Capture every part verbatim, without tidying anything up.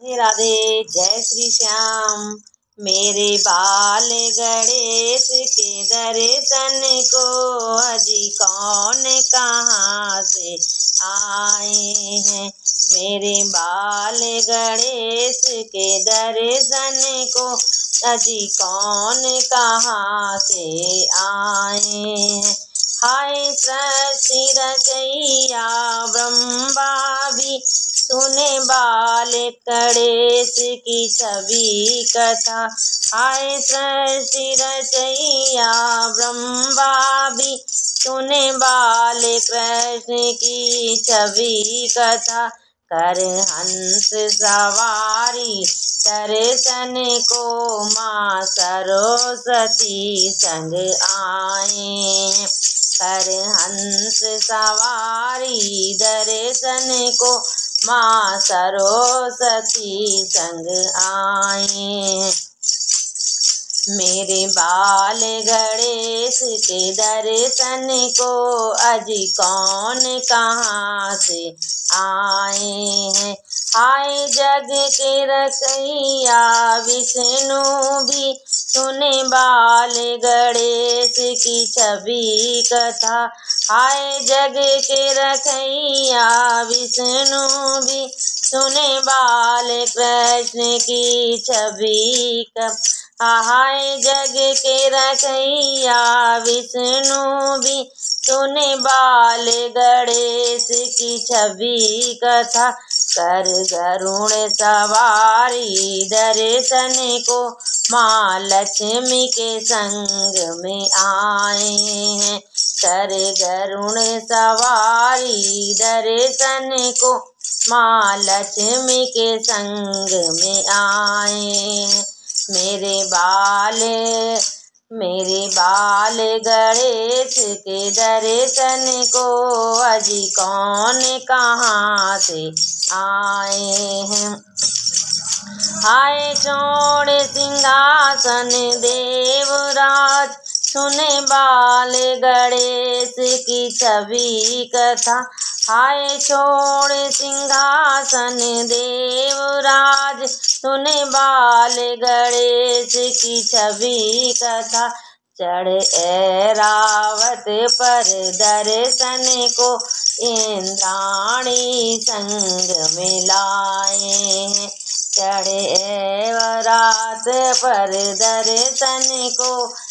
राधे राधे, जय श्री श्याम। मेरे बाल गणेश के दर्शन को अजी कौन कहाँ से आए हैं। मेरे बाल गणेश के दर्शन को अजी कौन कहाँ से आए हैं। हाय सृष्टि रचैया ब्रह्मा भी सुने बाल गणेश की छवि कथा। हाय सृष्टि रचैया ब्रह्मा भी सुने बाल कृष्ण की छवि कथा। कर हंस सवारी दर्शन को माँ सरस्वती संग आए। कर हंस सवारी दर्शन को माँ सरस्वती संग आए। मेरे बाल गणेश के दर्शन को अजी कौन कहाँ से आए हैं। हाय जग के रचैया विष्णु भी सुने बाल गणेश की छवि कथा। हाय जग के रचैया विष्णु भी सुने बाल कृष्ण की छवि कथा। हाय जग के रचैया विष्णु भी सुने बाल गणेश की छवि कथा। कर गरुण सवारी दर्शन को माँ लक्ष्मी के संग में आए हैं। कर गरुण सवारी दर्शन को माँ लक्ष्मी के संग में आए हैं। मेरे बाल मेरे बाल गणेश के दर्शन को अजी कौन कहाँ से आए हैं। हाय छोड़ सिंहासन देवराज सुने बाल गणेश की छवि कथा। हाय छोड़ सिंहासन देवराज सुने बाल गणेश की छवि कथा। चढ़ ऐरावत पर दर्शन को इंद्राणी संग में लाए हैं। चढ़ ऐरावत पर दर्शन को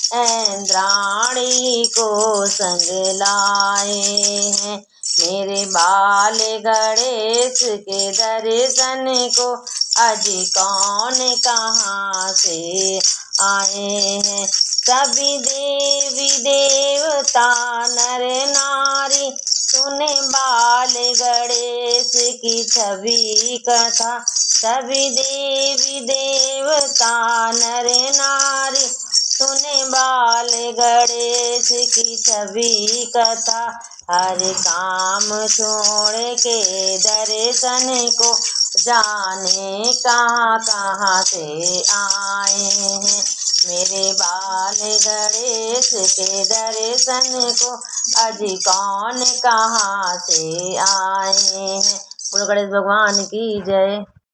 इंद्राणी को संग लाए हैं। मेरे बाल गणेश के दर्शन को अजी कौन कहाँ से आए हैं। सभी देवी देवता नर नारी सुने बाल गणेश की छवि कथा। सभी देवी देवता नर नारी सुने बाल गणेश की छवि कथा। हर काम छोड़ के दर्शन को जाने कहाँ कहाँ से आए हैं। मेरे बाल गणेश के दर्शन को अजी कौन कहाँ से आए हैं। बोलो गणेश भगवान की जय।